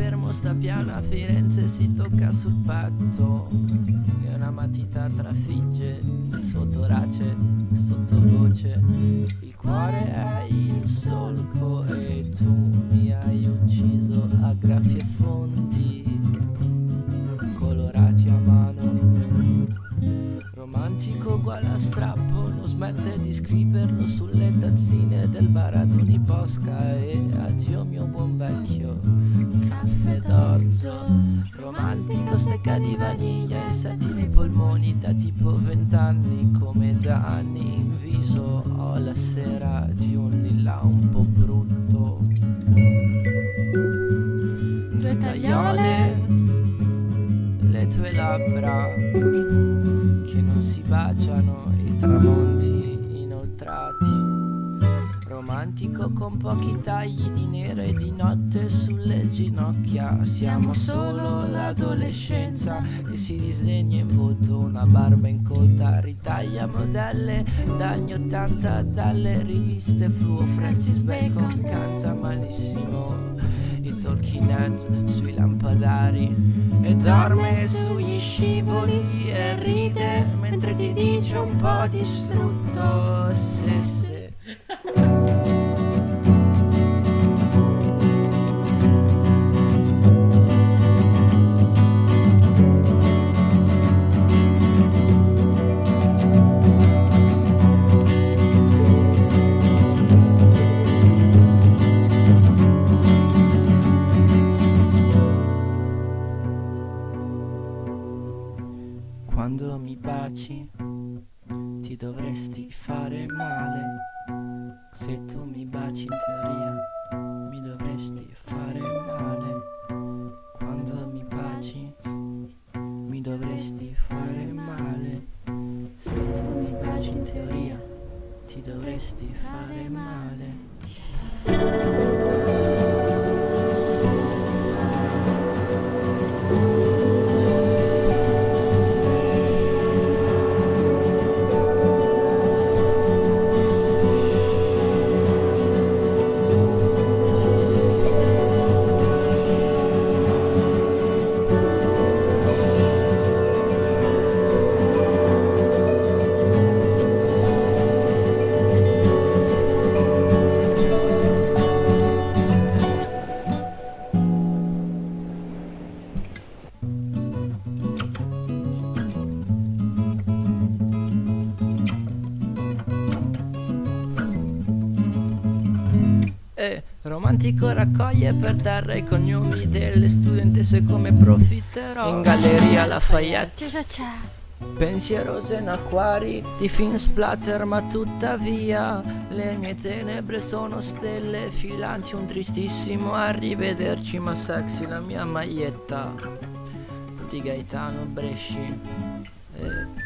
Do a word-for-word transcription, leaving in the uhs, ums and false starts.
fermo, sta piano a Firenze, si tocca sul petto e una matita trafigge il suo torace sottovoce. Il cuore è il solco e tu mi hai ucciso a graffi e fondi colorati a mano. Romantico uguale a strappo, non smette di scriverlo sulle tazzine del bar ad Uniposca. E addio mio buon vecchio caffè d'orzo. Romantico, stecca di vaniglia, insetti nei polmoni da tipo vent'anni. Come da anni in viso ho la sera di un lilla un po' brutto. Due tagliole, le tue labbra che non si baciano, i tramonti inoltrati. Romantico con pochi tagli di nero e di notte sulle ginocchia. Siamo solo l'adolescenza e si disegna in volto una barba incolta. Ritaglia modelle dagli ottanta dalle riviste fluo. Francis Bacon canta malissimo i Talking Head sui lampadari e dorme sugli scivoli e ride mentre ti dice un po' distrutto. Se se quando mi baci ti dovresti fare male. Se tu mi baci in teoria mi dovresti fare male. Quando mi baci mi dovresti fare male. Se tu mi baci in teoria ti dovresti fare male. E romantico raccoglie per terra i cognomi delle studentesse come profiterò. In galleria Lafayette Cosa c'è? pensierose in acquari di film splatter, ma tuttavia le mie tenebre sono stelle filanti, un tristissimo arrivederci, ma sexy la mia maglietta di Gaetano Bresci. E